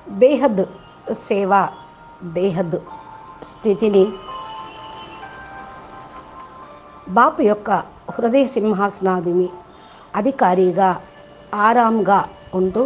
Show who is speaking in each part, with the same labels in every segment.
Speaker 1: బేహద్ సేవ, బేహద్ స్థితిని బాపు యొక్క హృదయ సింహాసనాధిమి అధికారిగా ఆరాంగా ఉంటూ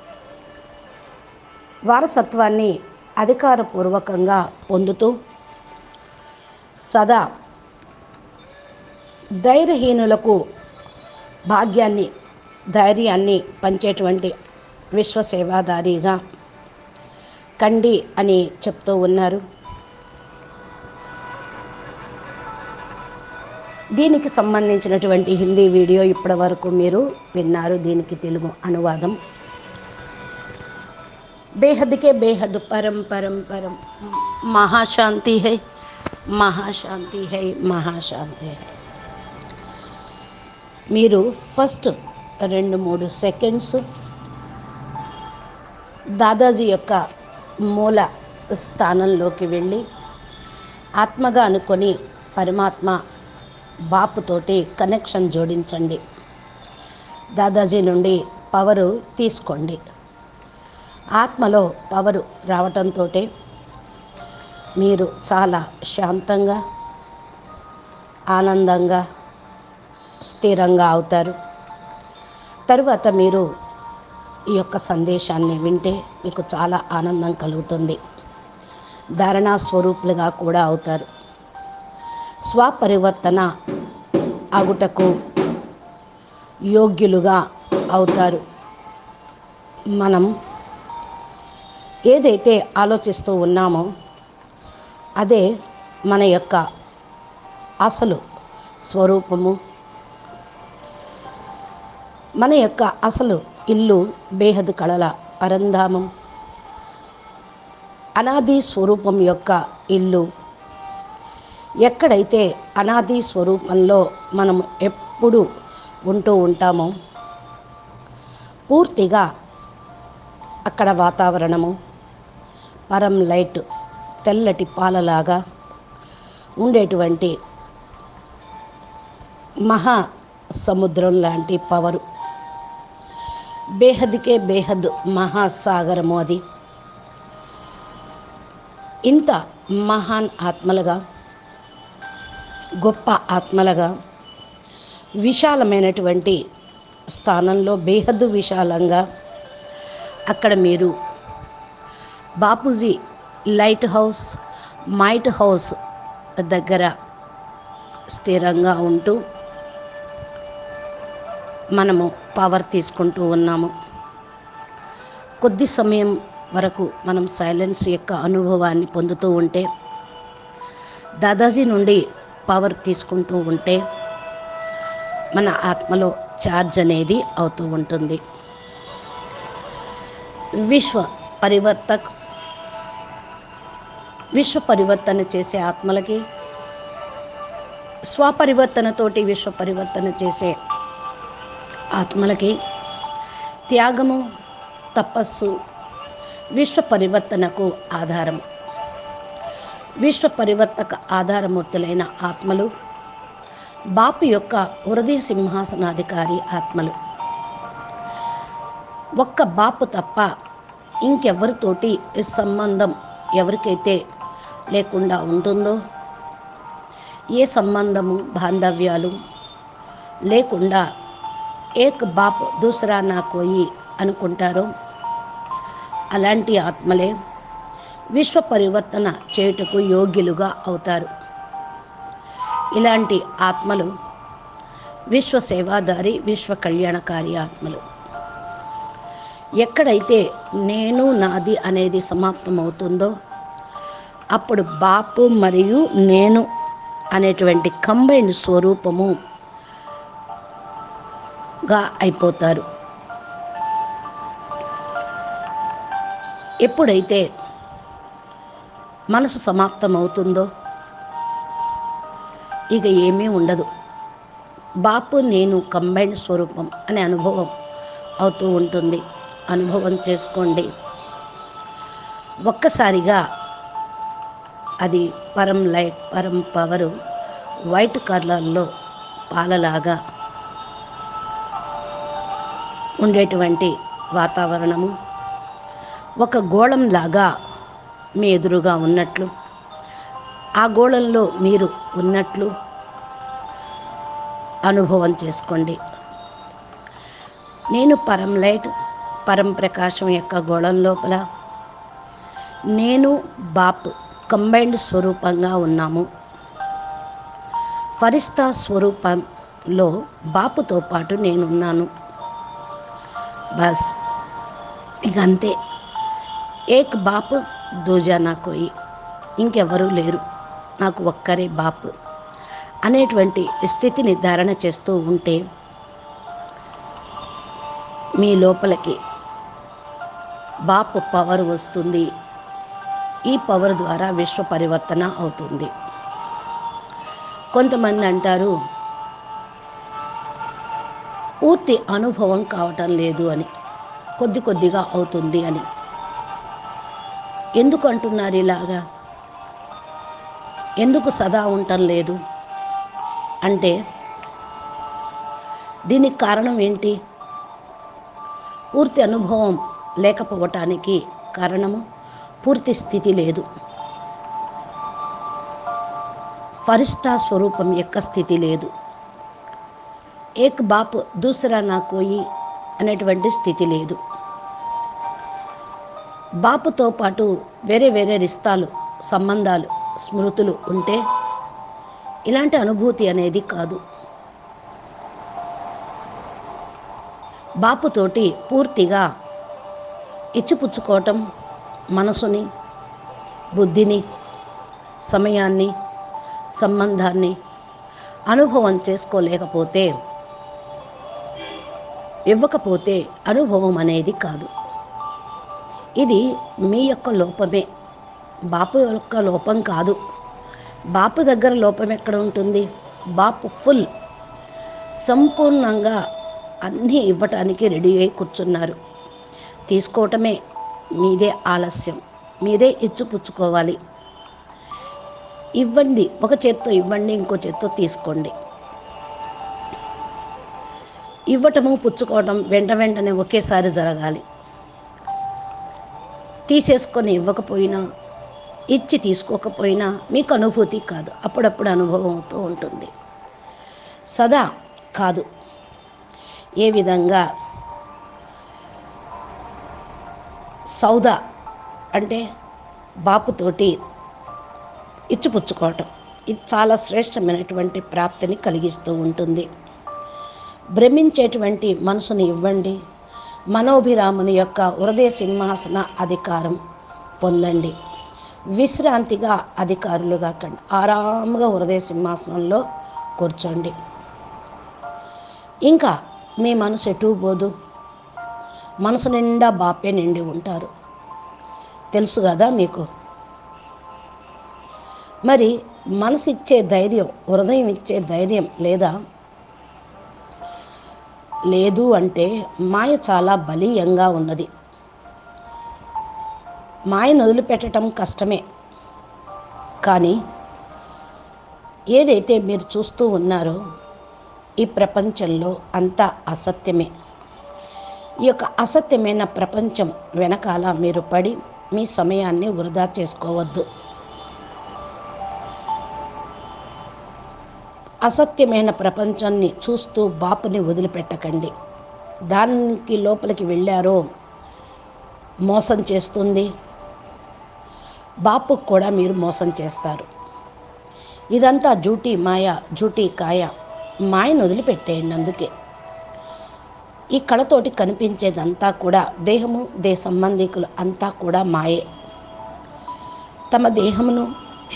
Speaker 1: వారసత్వాన్ని అధికారపూర్వకంగా పొందుతూ సదా ధైర్యహీనులకు భాగ్యాన్ని ధైర్యాన్ని పంచేటువంటి విశ్వసేవాదారిగా కండి అని చెప్తూ ఉన్నారు. దీనికి సంబంధించినటువంటి హిందీ వీడియో ఇప్పటి వరకు మీరు విన్నారు. దీనికి తెలుగు అనువాదం. బేహద్ కే బేహద్ పరం పరం పరం మహాశాంతి హై, మహాశాంతి హై, మహాశాంతి హై. మీరు ఫస్ట్ 2-3 సెకండ్స్ దాదాజీ యొక్క మూల స్థానంలోకి వెళ్ళి ఆత్మగా అనుకొని పరమాత్మ బాపుతోటి కనెక్షన్ జోడించండి. దాదాజీ నుండి పవరు తీసుకోండి. ఆత్మలో పవరు రావటంతో మీరు చాలా శాంతంగా, ఆనందంగా, స్థిరంగా అవుతారు. తరువాత మీరు ఈ యొక్క సందేశాన్ని వింటే మీకు చాలా ఆనందం కలుగుతుంది. ధారణా స్వరూపులుగా కూడా అవుతారు. స్వపరివర్తన అగుటకు యోగ్యులుగా అవుతారు. మనం ఏదైతే ఆలోచిస్తూ ఉన్నామో అదే మన యొక్క అసలు స్వరూపము. మన యొక్క అసలు ఇల్లు బేహద్ కళల పరంధామం, అనాది స్వరూపం యొక్క ఇల్లు. ఎక్కడైతే అనాది స్వరూపంలో మనం ఎప్పుడు ఉంటూ ఉంటామో పూర్తిగా అక్కడ వాతావరణము పరం లైట్, తెల్లటి పాలలాగా ఉండేటువంటి మహా సముద్రం లాంటి పవరు. బేహద్కే బేహద్ మహాసాగరము అది. ఇంత మహాన్ ఆత్మలుగా, గొప్ప ఆత్మలుగా విశాలమైనటువంటి స్థానంలో బేహద్దు విశాలంగా అక్కడ మీరు Bapuji light house, might house దగ్గర స్థిరంగా ఉంటూ మనము పవర్ తీసుకుంటూ ఉన్నాము. కొద్ది సమయం వరకు మనం సైలెన్స్ యొక్క అనుభవాన్ని పొందుతూ ఉంటే, దాదాజీ నుండి పవర్ తీసుకుంటూ ఉంటే మన ఆత్మలో ఛార్జ్ అనేది అవుతూ ఉంటుంది. విశ్వ పరివర్తన చేసే ఆత్మలకి, స్వపరివర్తనతోటి విశ్వ పరివర్తన చేసే ఆత్మలకి త్యాగము, తపస్సు విశ్వ పరివర్తనకు ఆధారం. విశ్వ పరివర్తక ఆధారమూర్తులైన ఆత్మలు బాపు యొక్క హృదయ సింహాసనాధికారి ఆత్మలు. ఒక్క బాపు తప్ప ఇంకెవరితోటి సంబంధం ఎవరికైతే లేకుండా ఉంటుందో, ఏ సంబంధము బాంధవ్యాలు లేకుండా ఏక్ బాప్ దూసరా నా కోయి అనుకుంటారో అలాంటి ఆత్మలే విశ్వ పరివర్తన చేయుటకు యోగ్యులుగా అవుతారు. ఇలాంటి ఆత్మలు విశ్వ సేవాదారి, విశ్వ కళ్యాణకారి ఆత్మలు. ఎక్కడైతే నేను నాది అనేది సమాప్తమవుతుందో అప్పుడు బాపు మరియు నేను అనేటువంటి కంబైన్డ్ స్వరూపముగా అయిపోతారు. ఎప్పుడైతే మనసు సమాప్తమవుతుందో ఇక ఏమీ ఉండదు. బాపు నేను కంబైన్డ్ స్వరూపం అనే అనుభవం అవుతూ ఉంటుంది. అనుభవం చేసుకోండి. ఒక్కసారిగా అది పరం లైట్, పరం పవరు వైట్ కలర్లో పాలలాగా ఉండేటువంటి వాతావరణము ఒక గోళంలాగా మీ ఎదురుగా ఉన్నట్లు, ఆ గోళంలో మీరు ఉన్నట్లు అనుభవం చేసుకోండి. నేను పరం లైట్, పరం ప్రకాశం యొక్క గోళం లోపల నేను బాప్ కంబైన్డ్ స్వరూపంగా ఉన్నాము. ఫరిస్తా స్వరూపంలో బాపుతో పాటు నేనున్నాను. బస్ ఇక అంతే. ఏక్ బాప్ దూజా నా కోయి, ఇంకెవరూ లేరు, నాకు ఒక్కరే బాప్ అనేటువంటి స్థితిని ధారణ చేస్తూ ఉంటే మీ లోపలికి బాప్ పవర్ వస్తుంది. ఈ పవర్ ద్వారా విశ్వ పరివర్తన అవుతుంది. కొంతమంది అంటారు పూర్తి అనుభవం కావటం లేదు అని, కొద్ది కొద్దిగా అవుతుంది అని. ఎందుకు అంటున్నారు ఇలాగా? ఎందుకు సదా ఉండటం లేదు అంటే దీనికి కారణం ఏంటి? పూర్తి అనుభవం లేకపోవటానికి కారణము పూర్తి స్థితి లేదు. ఫరిస్తా స్వరూపం యొక్క స్థితి లేదు. ఏక్ బాప్ దూసరా నా కోయి అనేటువంటి స్థితి లేదు. బాపుతో పాటు వేరే వేరే రిస్తాలు, సంబంధాలు, స్మృతులు ఉంటే ఇలాంటి అనుభూతి అనేది కాదు. బాపుతోటి పూర్తిగా ఇచ్చిపుచ్చుకోవటం, మనసుని, బుద్ధిని, సమయాన్ని, సంబంధాన్ని అనుభవం చేసుకోలేకపోతే, ఇవ్వకపోతే అనుభవం అనేది కాదు. ఇది మీ యొక్క లోపమే, బాపు యొక్క లోపం కాదు. బాపు దగ్గర లోపం ఎక్కడ ఉంటుంది? బాపు ఫుల్, సంపూర్ణంగా అన్నీ ఇవ్వటానికి రెడీ అయి కూర్చున్నారు. తీసుకోవటమే మీదే ఆలస్యం, మీరే ఇచ్చిపుచ్చుకోవాలి. ఇవ్వండి, ఒక చేత్తో ఇవ్వండి, ఇంకో చేత్తో తీసుకోండి. ఇవ్వటము పుచ్చుకోవటం వెంటనే ఒకేసారి జరగాలి. తీసేసుకొని ఇవ్వకపోయినా, ఇచ్చి తీసుకోకపోయినా మీకు అనుభూతి కాదు, అప్పుడప్పుడు అనుభవం అవుతూ ఉంటుంది, సదా కాదు. ఏ విధంగా సౌదా అంటే బాపుతోటి ఇచ్చిపుచ్చుకోవటం, ఇది చాలా శ్రేష్టమైనటువంటి ప్రాప్తిని కలిగిస్తూ ఉంటుంది. భ్రమించేటువంటి మనసుని ఇవ్వండి, మనోభిరాముని యొక్క హృదయ సింహాసన అధికారం పొందండి. విశ్రాంతిగా అధికారులుగా కండి, ఆరాముగా హృదయ సింహాసనంలో కూర్చోండి. ఇంకా మీ మనసు ఎటు పోదు, మనసు నిండా బాపే నిండి ఉంటారు, తెలుసు కదా మీకు. మరి మనసు ఇచ్చే ధైర్యం, హృదయం ఇచ్చే ధైర్యం లేదా? లేదు అంటే మాయ చాలా బలీయంగా ఉన్నది. మాయను వదిలిపెట్టడం కష్టమే, కానీ ఏదైతే మీరు చూస్తూ ఉన్నారో ఈ ప్రపంచంలో అంతా అసత్యమే. ఈ యొక్క అసత్యమైన ప్రపంచం వెనకాల మీరు పడి మీ సమయాన్ని వృధా చేసుకోవద్దు. అసత్యమైన ప్రపంచాన్ని చూస్తూ బాపుని వదిలిపెట్టకండి. దానికి లోపలికి వెళ్ళారో మోసం చేస్తుంది, బాపుకు కూడా మీరు మోసం చేస్తారు. ఇదంతా జూటీ మాయ, జూటీ కాయ. మాయను వదిలిపెట్టేయండి. అందుకే ఈ కళతోటి కనిపించేదంతా కూడా దేహము, దేహ సంబంధికులు అంతా కూడా మాయే. తమ దేహమును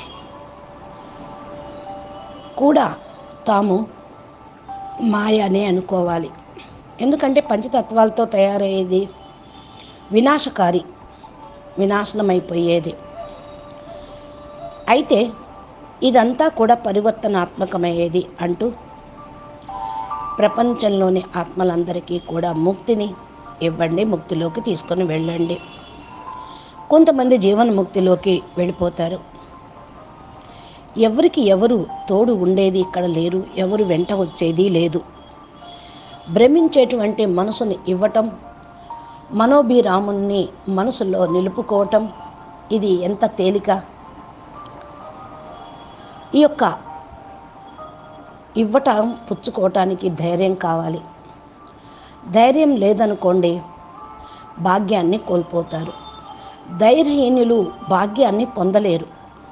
Speaker 1: కూడా తాము మాయ అనే అనుకోవాలి. ఎందుకంటే పంచతత్వాలతో తయారయ్యేది వినాశకారి, వినాశనమైపోయేది. అయితే ఇదంతా కూడా పరివర్తనాత్మకమయ్యేది అంటూ ప్రపంచంలోని ఆత్మలందరికీ కూడా ముక్తిని ఇవ్వండి, ముక్తిలోకి తీసుకొని వెళ్ళండి. కొంతమంది జీవన్ముక్తిలోకి వెళ్ళిపోతారు. ఎవరికి ఎవరు తోడు ఉండేది ఇక్కడ లేరు, ఎవరు వెంట వచ్చేది లేదు. భ్రమించేటువంటి మనసుని ఇవ్వటం, మనోభిరాముణ్ణి మనసులో నిలుపుకోవటం ఇది ఎంత తేలిక. ఈ యొక్క ఇవ్వటం పుచ్చుకోవటానికి ధైర్యం కావాలి. ధైర్యం లేదనుకోండి భాగ్యాన్ని కోల్పోతారు. ధైర్యహీనులు భాగ్యాన్ని పొందలేరు.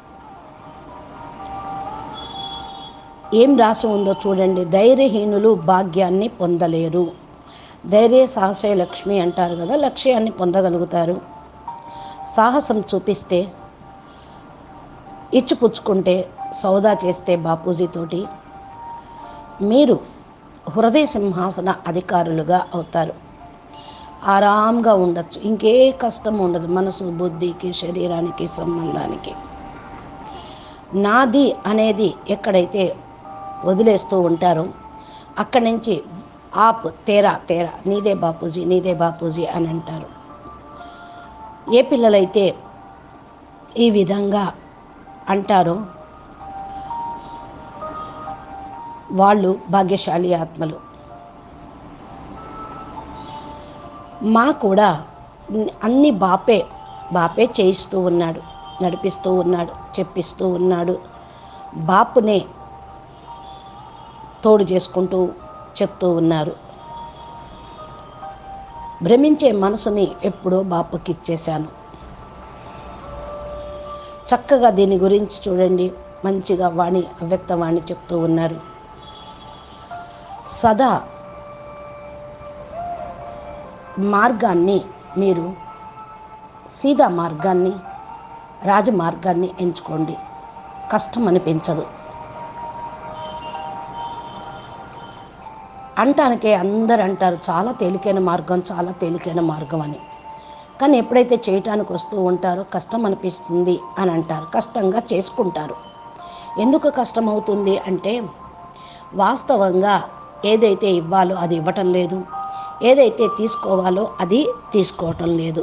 Speaker 1: ఏం రాసి ఉందో చూడండి, ధైర్యహీనులు భాగ్యాన్ని పొందలేరు. ధైర్య సాహసే లక్ష్మి అంటారు కదా, లక్ష్యాన్ని పొందగలుగుతారు. సాహసం చూపిస్తే, ఇచ్చిపుచ్చుకుంటే, సౌదా చేస్తే బాపూజీతోటి మీరు హృదయ సింహాసన అధికారులుగా అవుతారు. ఆరాంగా ఉండొచ్చు, ఇంకే కష్టం ఉండదు. మనసు, బుద్ధికి, శరీరానికి, సంబంధానికి. నాది అనేది ఎక్కడైతే వదిలేస్తూ ఉంటారో అక్కడి నుంచి ఆప్ తేరా తేరా, నీదే బాపూజీ, నీదే బాపూజీ అని అంటారు. ఏ పిల్లలైతే ఈ విధంగా అంటారో వాళ్ళు భాగ్యశాలి ఆత్మలు. మా కూడా అన్ని బాపే చేయిస్తూ ఉన్నాడు, నడిపిస్తూ ఉన్నాడు, చెప్పిస్తూ ఉన్నాడు. బాపునే తోడు చేసుకుంటూ చెప్తూ ఉన్నారు. భ్రమించే మనసుని ఎప్పుడో బాపుకి ఇచ్చేశాను. చక్కగా దీని గురించి చూడండి, మంచిగా వాణి అవ్యక్తవాణి చెప్తూ ఉన్నారు. సదా మార్గాన్ని, మీరు సీదా మార్గాన్ని, రాజమార్గాన్ని ఎంచుకోండి. కష్టం అనిపించదు. అంటానికే అందరు అంటారు చాలా తేలికైన మార్గం, చాలా తేలికైన మార్గం అని. కానీ ఎప్పుడైతే చేయటానికి వస్తూ ఉంటారో కష్టం అనిపిస్తుంది అని అంటారు. కష్టంగా చేసుకుంటారు. ఎందుకు కష్టం అవుతుంది అంటే వాస్తవంగా ఏదైతే ఇవ్వాలో అది ఇవ్వటం లేదు, ఏదైతే తీసుకోవాలో అది తీసుకోవటం లేదు.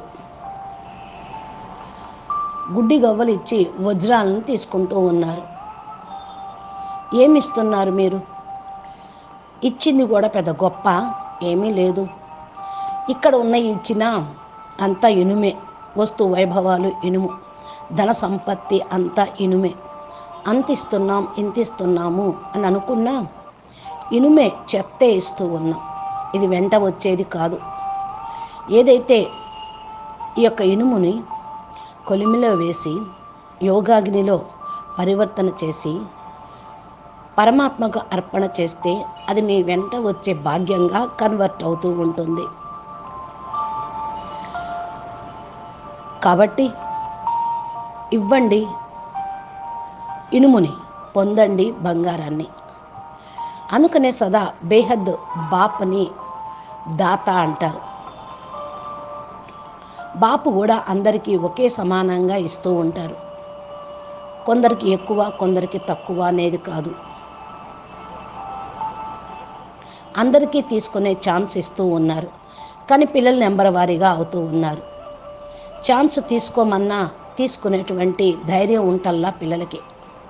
Speaker 1: గుడ్డి గవ్వలు ఇచ్చి వజ్రాలను తీసుకుంటూ ఉన్నారు. ఏమిస్తున్నారు మీరు? ఇచ్చింది కూడా పెద్ద గొప్ప ఏమీ లేదు. ఇక్కడ ఉన్న ఇచ్చిన అంతా ఇనుమే. వస్తు వైభవాలు ఇనుము, ధన సంపత్తి అంతా ఇనుమే. అంతిస్తున్నాం, ఇంతిస్తున్నాము అని అనుకున్నా ఇనుమే, చెత్తే ఇస్తూ ఉన్నాం. ఇది వెంట వచ్చేది కాదు. ఏదైతే ఈ యొక్క ఇనుముని కొలిమిలో వేసి యోగాగ్నిలో పరివర్తన చేసి పరమాత్మకు అర్పణ చేస్తే అది మీ వెంట వచ్చే భాగ్యంగా కన్వర్ట్ అవుతూ ఉంటుంది. కాబట్టి ఇవ్వండి ఇనుముని, పొందండి బంగారాన్ని. అందుకనే సదా బేహద్ బాప్ని దాత అంటారు. బాపు కూడా అందరికీ ఒకే సమానంగా ఇస్తూ ఉంటారు. కొందరికి ఎక్కువ, కొందరికి తక్కువ అనేది కాదు. అందరికీ తీసుకునే ఛాన్స్ ఇస్తూ ఉన్నారు. కానీ పిల్లలు నెంబర్ వారీగా అవుతూ ఉన్నారు. ఛాన్స్ తీసుకోమన్నా తీసుకునేటువంటి ధైర్యం ఉంటల్లా పిల్లలకి.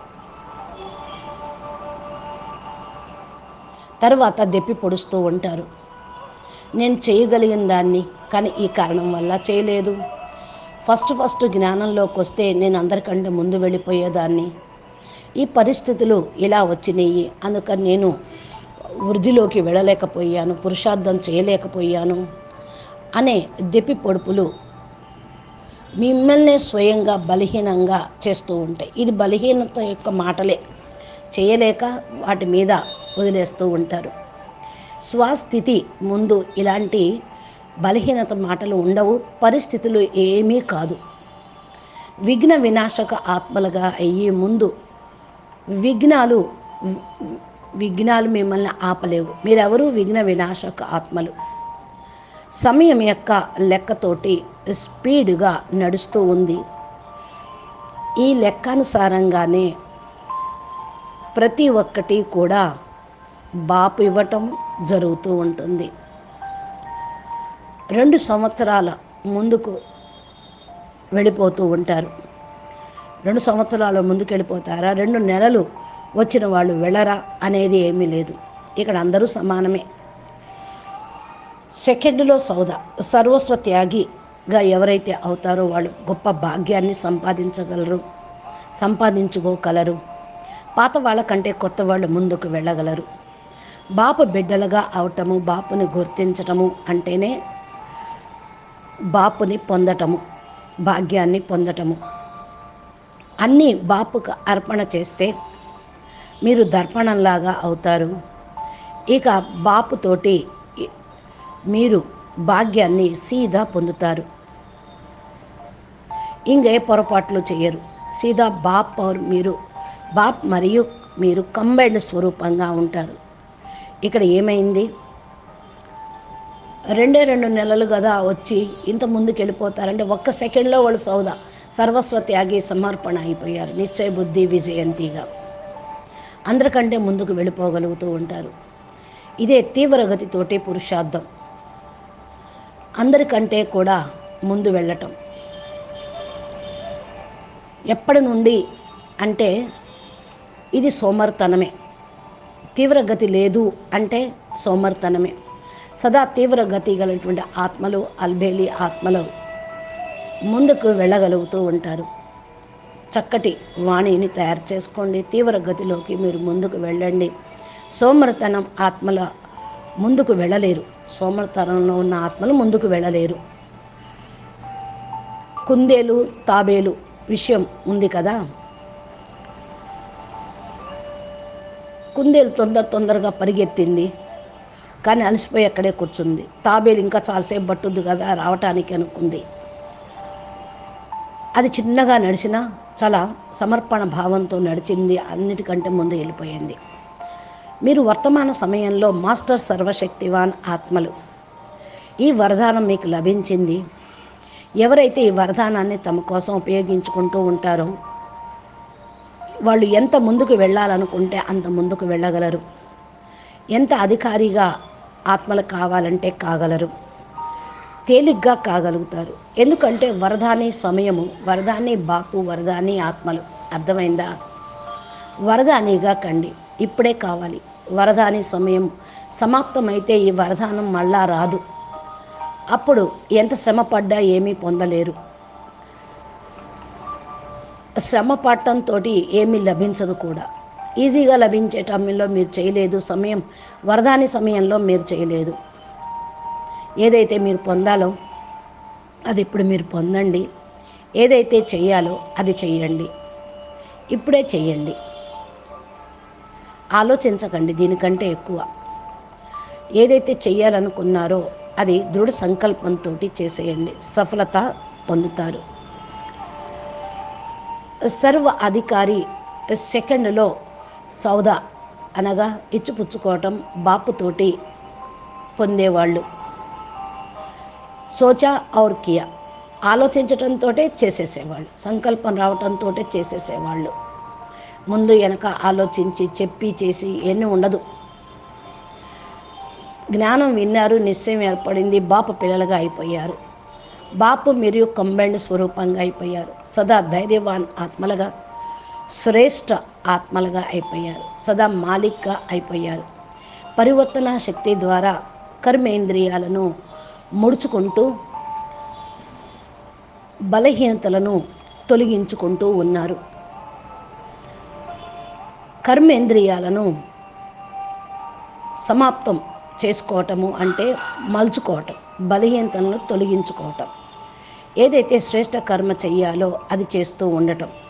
Speaker 1: తర్వాత దెప్పి పొడుస్తూ ఉంటారు. నేను చేయగలిగిన దాన్ని కానీ ఈ కారణం వల్ల చేయలేదు. ఫస్ట్ జ్ఞానంలోకి వస్తే నేను అందరికంటే ముందు వెళ్ళిపోయేదాన్ని. ఈ పరిస్థితులు ఇలా వచ్చినాయి, అందుకని నేను వృద్ధిలోకి వెళ్ళలేకపోయాను, పురుషార్థం చేయలేకపోయాను అనే దెప్పి పొడుపులు మిమ్మల్నే స్వయంగా బలహీనంగా చేస్తూ ఉంటాయి. ఇది బలహీనత యొక్క మాటలే. చేయలేక వాటి మీద వదిలేస్తూ ఉంటారు. స్వస్థితి ముందు ఇలాంటి బలహీనత మాటలు ఉండవు. పరిస్థితులు ఏమీ కాదు. విఘ్న వినాశక ఆత్మలుగా అయ్యే ముందు విఘ్నాలు మిమ్మల్ని ఆపలేవు. మీరెవరూ విఘ్న వినాశక ఆత్మలు. సమయం యొక్క లెక్కతోటి స్పీడ్గా నడుస్తూ ఉంది. ఈ లెక్కానుసారంగానే ప్రతి ఒక్కటి కూడా బాపు ఇవ్వటం జరుగుతూ ఉంటుంది. 2 సంవత్సరాల ముందుకు వెళ్ళిపోతూ ఉంటారు. 2 సంవత్సరాల ముందుకు వెళ్ళిపోతారా, 2 నెలలు వచ్చిన వాళ్ళు వెళ్ళరా అనేది ఏమీ లేదు. ఇక్కడ అందరూ సమానమే. సెకండ్లో సౌద. సర్వస్వ త్యాగిగా ఎవరైతే అవుతారో వాళ్ళు గొప్ప భాగ్యాన్ని సంపాదించుకోగలరు. పాత వాళ్ళకంటే కొత్త వాళ్ళు ముందుకు వెళ్ళగలరు. బాపు బిడ్డలుగా అవటము, బాపుని గుర్తించటము అంటేనే బాపుని పొందటము, భాగ్యాన్ని పొందటము. అన్నీ బాపుకు అర్పణ చేస్తే మీరు దర్పణంలాగా అవుతారు. ఇక బాపుతోటి మీరు భాగ్యాన్ని సీదా పొందుతారు. ఇంకే పొరపాట్లు చేయరు. సీదా బాప్ మరియు మీరు కంబైన్డ్ స్వరూపంగా ఉంటారు. ఇక్కడ ఏమైంది? 2 నెలలు కదా వచ్చి ఇంత ముందుకు వెళ్ళిపోతారంటే ఒక్క సెకండ్లో వాళ్ళు సర్వస్వ త్యాగి సమర్పణ అయిపోయారు. నిశ్చయ బుద్ధి విజయంతిగా అందరికంటే ముందుకు వెళ్ళిపోగలుగుతూ ఉంటారు. ఇదే తీవ్రగతితోటి పురుషార్థం. అందరికంటే కూడా ముందు వెళ్ళటం. ఎప్పటి నుండి అంటే ఇది సోమర్తనమే. తీవ్రగతి లేదు అంటే సోమర్తనమే. సదా తీవ్రగతి గలటువంటి ఆత్మలు, అల్బేలి ఆత్మలు ముందుకు వెళ్ళగలుగుతూ ఉంటారు. చక్కటి వాణిని తయారు చేసుకోండి. తీవ్రగతిలోకి మీరు ముందుకు వెళ్ళండి. సోమర్తనం ఆత్మల ముందుకు వెళ్ళలేరు. సోమర్తనంలో ఉన్న ఆత్మలు ముందుకు వెళ్ళలేరు. కుందేలు తాబేలు విషయం ఉంది కదా. కుందేలు తొందరగా పరిగెత్తింది, కానీ అలసిపోయి అక్కడే కూర్చుంది. తాబేలు ఇంకా చాలాసేపు పట్టుద్ది కదా రావటానికి అనుకుంది. అది చిన్నగా నడిచినా చాలా సమర్పణ భావంతో నడిచింది. అన్నిటికంటే ముందు వెళ్ళిపోయింది. మీరు వర్తమాన సమయంలో మాస్టర్ సర్వశక్తివాన్ ఆత్మలు. ఈ వరదానం మీకు లభించింది. ఎవరైతే ఈ వరదానాన్ని తమ కోసం ఉపయోగించుకుంటూ ఉంటారో వాళ్ళు ఎంత ముందుకు వెళ్ళాలనుకుంటే అంత ముందుకు వెళ్ళగలరు. ఎంత అధికారిగా ఆత్మలు కావాలంటే కాగలరు. తేలిగ్గా కాగలుగుతారు. ఎందుకంటే వరదాని సమయము, వరదాని బాపు, వరదాని ఆత్మలు. అర్థమైందా? వరదానిగా కండి. ఇప్పుడే కావాలి. వరదాని సమయం సమాప్తమైతే ఈ వరదానం మళ్ళా రాదు. అప్పుడు ఎంత శ్రమ పడ్డా ఏమీ పొందలేరు. శ్రమ పడటంతో ఏమీ లభించదు కూడా. ఈజీగా లభించే టైంలో మీరు చేయలేదు. వరదాని సమయంలో మీరు చేయలేదు. ఏదైతే మీరు పొందాలో అది ఇప్పుడు మీరు పొందండి. ఏదైతే చెయ్యాలో అది చెయ్యండి. ఇప్పుడే చెయ్యండి. ఆలోచించకండి దీనికంటే ఎక్కువ. ఏదైతే చెయ్యాలనుకున్నారో అది దృఢ సంకల్పంతో చేసేయండి. సఫలత పొందుతారు. సర్వ అధికారి సెకండ్లో సౌదా అనగా ఇచ్చిపుచ్చుకోవటం బాపుతోటి పొందేవాళ్ళు. సోచా ఔర్ కియా, ఆలోచించటంతో చేసేసేవాళ్ళు. సంకల్పం రావటంతో చేసేసేవాళ్ళు. ముందు వెనక ఆలోచించి చెప్పి చేసి ఎన్ని ఉండదు. జ్ఞానం విన్నారు, నిశ్చయం ఏర్పడింది. బాపు పిల్లలుగా అయిపోయారు. బాపు మరియు కంబైన్డ్ స్వరూపంగా అయిపోయారు. సదా ధైర్యవాన్ ఆత్మలుగా, శ్రేష్ఠ ఆత్మలుగా అయిపోయారు. సదా మాలిక్గా అయిపోయారు. పరివర్తన శక్తి ద్వారా కర్మేంద్రియాలను ముడుచుకుంటూ బలహీనతలను తొలగించుకుంటూ ఉన్నారు. కర్మేంద్రియాలను సమాప్తం చేసుకోవటము అంటే మలుచుకోవటం, బలహీనతలను తొలగించుకోవటం. ఏదైతే శ్రేష్ఠ కర్మ చెయ్యాలో అది చేస్తూ ఉండటం.